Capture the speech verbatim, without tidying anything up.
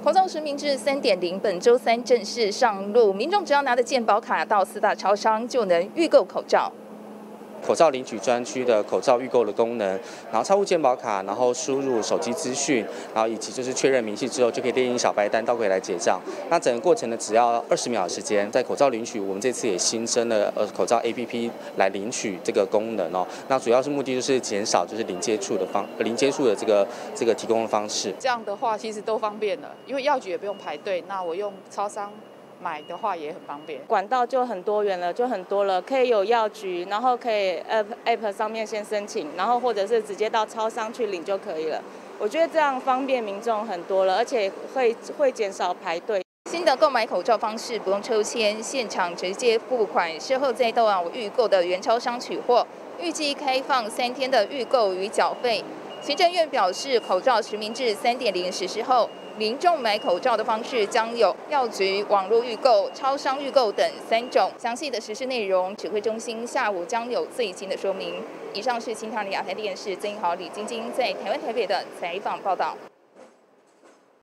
口罩实名制 三点零 本周三正式上路，民众只要拿着健保卡到四大超商就能预购口罩。 口罩领取专区的口罩预购的功能，然后超户健保卡，然后输入手机资讯，然后以及就是确认明细之后，就可以列印小白单到柜来结账。那整个过程呢，只要二十秒的时间。在口罩领取，我们这次也新增了呃口罩 A P P 来领取这个功能哦。那主要是目的就是减少就是零接触的方零接触的这个这个提供的方式。 这样的话，其实都方便了，因为药局也不用排队，那我用超商买的话也很方便， 管道就很多元了，就很多了，可以有药局，然后可以 App App 上面先申请，然后或者是直接到超商去领就可以了。我觉得这样方便民众很多了，而且会会减少排队。 新的购买口罩方式不用抽签，现场直接付款，事后再到网预购的原超商取货。预计开放三天的预购与缴费。行政院表示，口罩实名制 三点零 实施后，民众买口罩的方式将有药局、网络预购、超商预购等三种。详细的实施内容，指挥中心下午将有最新的说明。以上是新唐尼亚台电视曾英豪、李晶晶在台湾台北的采访报道。